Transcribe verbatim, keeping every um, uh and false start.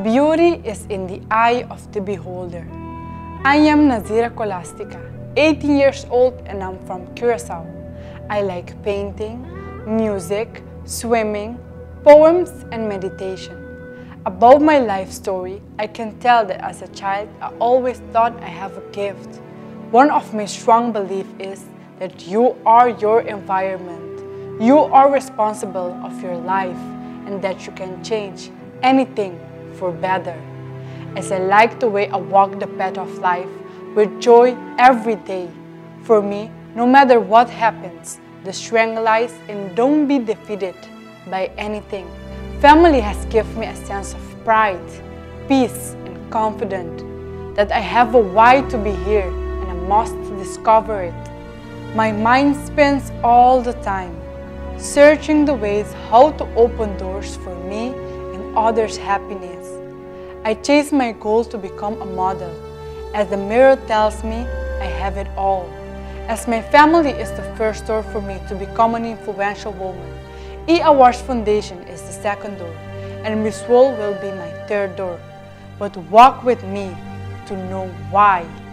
Beauty is in the eye of the beholder. I am Nazira Colastica, eighteen years old, and I'm from Curacao. I like painting, music, swimming, poems, and meditation. About my life story, I can tell that as a child, I always thought I have a gift. One of my strong beliefs is that you are your environment. You are responsible of your life and that you can change anything for better. As I like the way I walk the path of life with joy every day. For me, no matter what happens, the strength lies in don't be defeated by anything. Family has given me a sense of pride, peace, and confidence that I have a why to be here and I must discover it. My mind spins all the time, searching the ways how to open doors for me and others' happiness. I chase my goal to become a model, as the mirror tells me I have it all. As my family is the first door for me to become an influential woman, E-Awards Foundation is the second door, and Miss World will be my third door. But walk with me to know why.